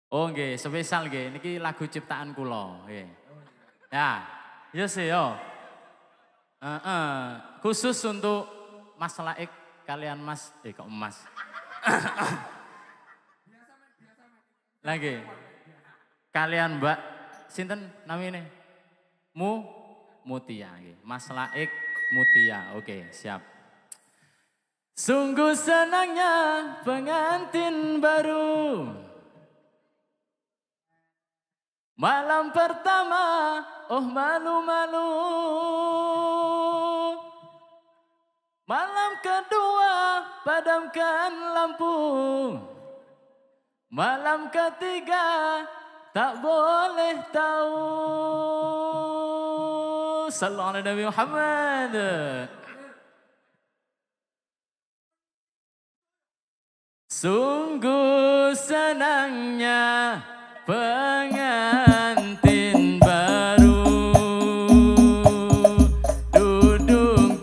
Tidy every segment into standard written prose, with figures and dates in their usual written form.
Oh nggih, spesial nggih. Niki lagu ciptaan kula, nggih. Ya. Iya sih yo. Khusus untuk Mas Laik kalian Mas, kok Mas. Lagi. Kalian Mbak sinten namine? Mutia nggih. Mas Laik Mutia. Oke, siap. Sungguh senangnya pengantin baru. Malam pertama, oh malu-malu. Malam kedua, padamkan lampu. Malam ketiga, tak boleh tahu. Sallallahu alaihi Nabi Muhammad. Sungguh senangnya pengantin baru duduk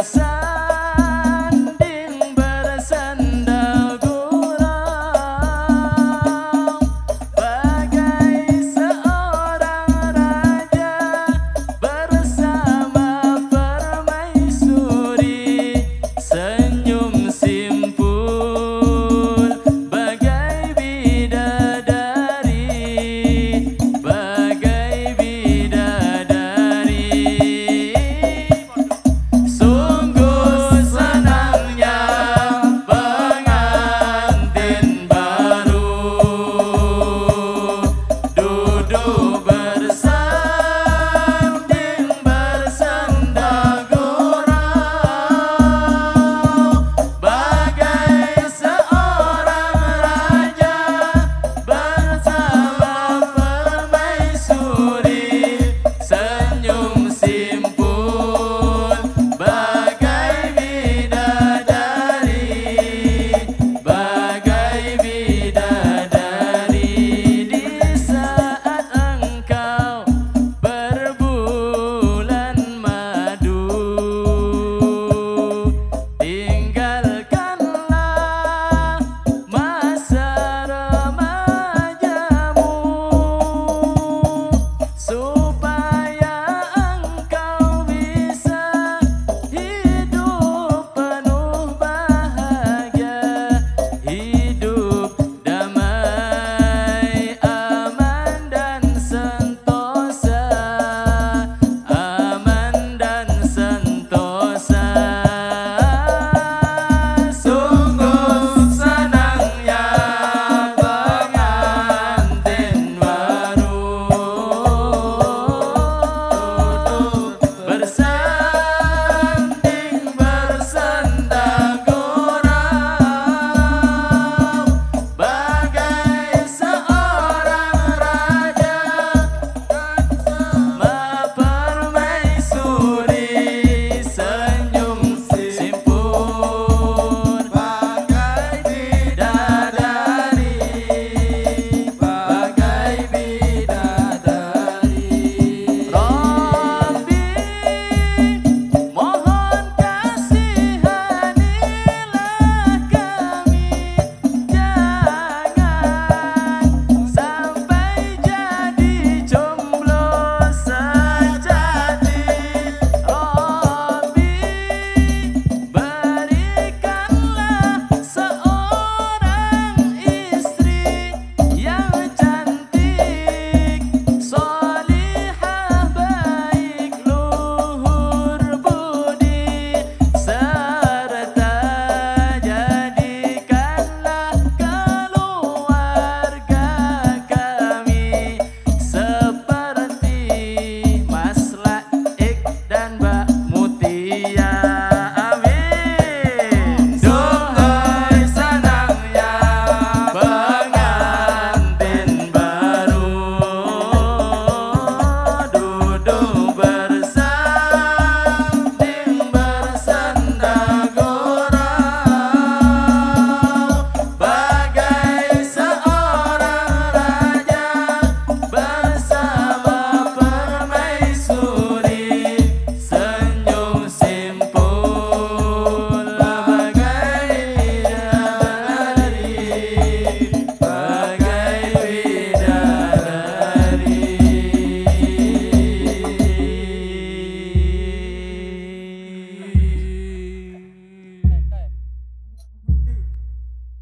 bersanding bersandal gurau bagai seorang raja bersama permaisuri senyum simpul bagai bidadari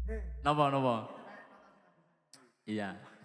Napa napa? Iya.